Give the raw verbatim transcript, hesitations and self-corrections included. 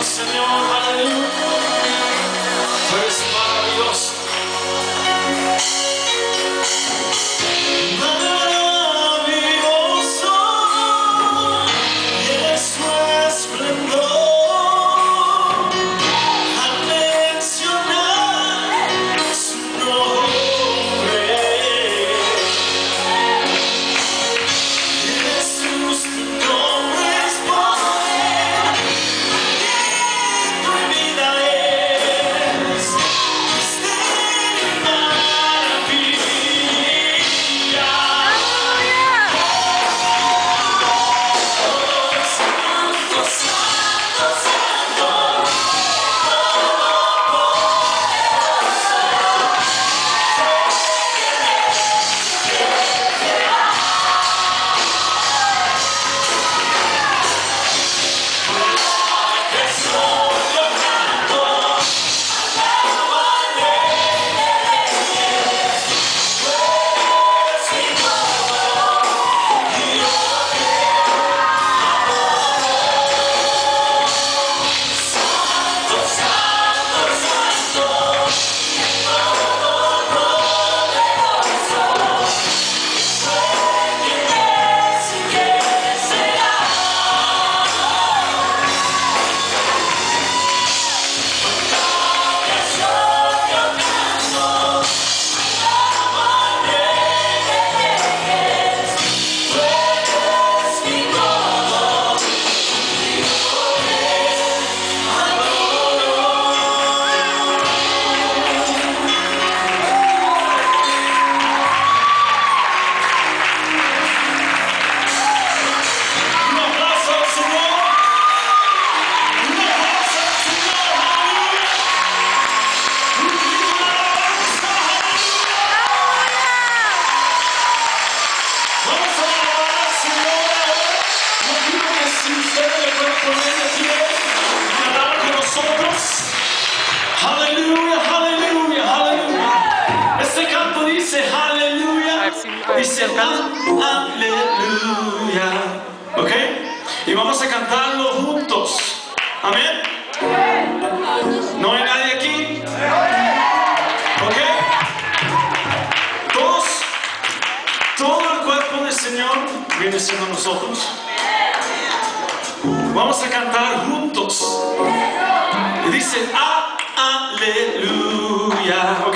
Señor, aleluya. Eres maravilloso. Maravilloso es su esplendor. Al mencionar su nombre, Jesús, tu nombre es poder. Tu vida es dice aleluya, ¿ok? Y vamos a cantarlo juntos, amén. ¿No hay nadie aquí? ¿Ok? Todos, todo el cuerpo del Señor viene siendo nosotros. Vamos a cantar juntos. Y dice aleluya.